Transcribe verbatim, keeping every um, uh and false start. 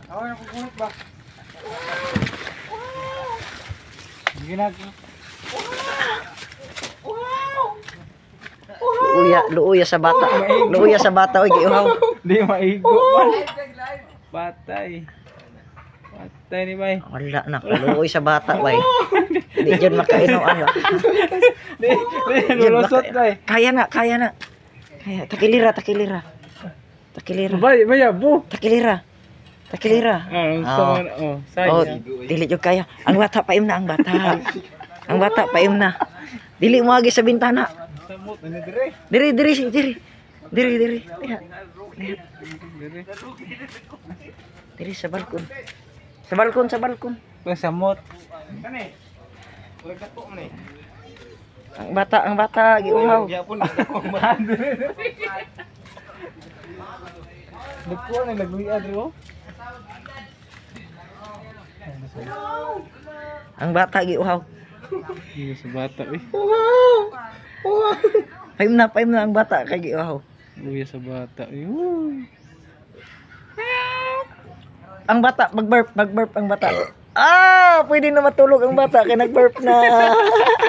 Oh, nakukunot ba? Ginag. Luuya, luuya sa bata. Luuya sa bata oy giuhaw. Di maigo man. Patay. Patay ni bay. Wala na, luuy sa bata bay. Di jud makainuan ba. Di, di lulusot bay. Kaya na, kaya na. Kaya takilira, takilira. Takilira. Bay, bayabo. Takilira. Takilira. Ah, sa Oh. oh, Oh, say. dili jud kaya. Ang bata paim na ang bata. Ang bata paim na. Dili mo agi sa bintana. Samot ni dire. Diri, diri, diri. Diri, diri. Diha. Dire. Diri sa balkon. Sa balkon, sa balkon. Kung samot. Kani. Wala ka po man eh. Ang bata, ang bata giuhaw. Gyapon ako man. Nagko na nagluya diro. Ang bata giuhaw. Iyo sa bata eh. Paim na, paim na ang bata kay giuhaw. Luya sa bata. Uy. Ang bata, mag-burp, mag-burp ang bata. Ah, pwede na matulog ang bata kay nag-burp na.